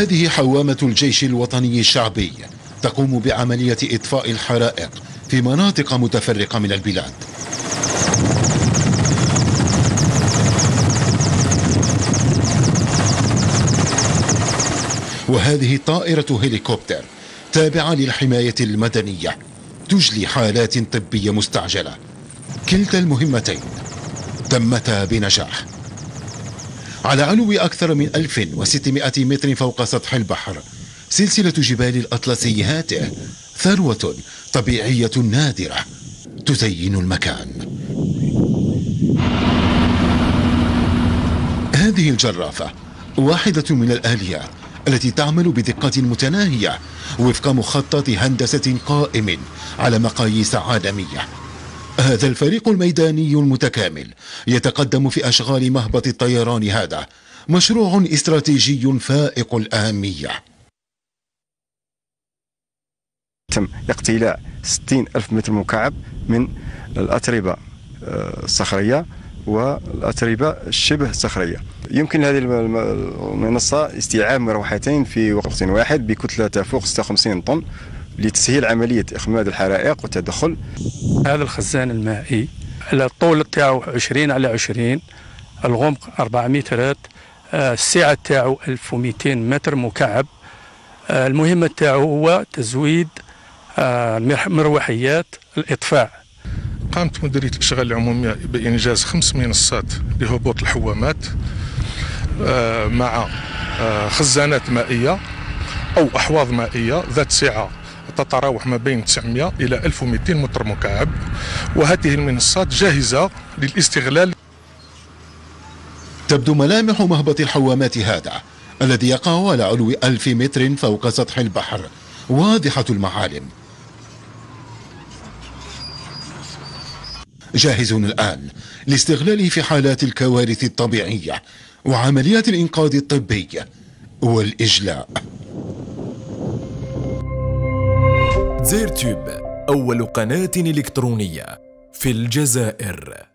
هذه حوامة الجيش الوطني الشعبي تقوم بعملية إطفاء الحرائق في مناطق متفرقة من البلاد. وهذه طائرة هليكوبتر تابعة للحماية المدنية تجلي حالات طبية مستعجلة. كلتا المهمتين تمتا بنجاح. على علو أكثر من 1600 متر فوق سطح البحر، سلسلة جبال الأطلسي هاته ثروة طبيعية نادرة تزين المكان. هذه الجرافة واحدة من الآليات التي تعمل بدقة متناهية وفق مخطط هندسة قائم على مقاييس عالمية. هذا الفريق الميداني المتكامل يتقدم في أشغال مهبط الطيران. هذا مشروع استراتيجي فائق الأهمية. تم اقتلاع 60 ألف متر مكعب من الأتربة الصخرية والأتربة الشبه الصخرية. يمكن هذه المنصة استيعاب مروحتين في وقت واحد بكتلة تفوق 56 طن لتسهيل عملية إخماد الحرائق والتدخل. هذا الخزان المائي الطول تاعو 20 على 20، العمق 4 مترات، السعة تاعو 1200 متر مكعب. المهمة تاعو هو تزويد مروحيات الإطفاء. قامت مديرية الأشغال العمومية بإنجاز 5 منصات لهبوط الحوامات مع خزانات مائية أو أحواض مائية ذات سعة تتراوح ما بين 900 إلى 1200 متر مكعب، وهذه المنصات جاهزة للاستغلال. تبدو ملامح مهبط الحوامات هذا الذي يقع على علو 1000 متر فوق سطح البحر واضحة المعالم. جاهز الآن لاستغلاله في حالات الكوارث الطبيعية وعمليات الإنقاذ الطبي والإجلاء. زيرتوب أول قناة إلكترونية في الجزائر.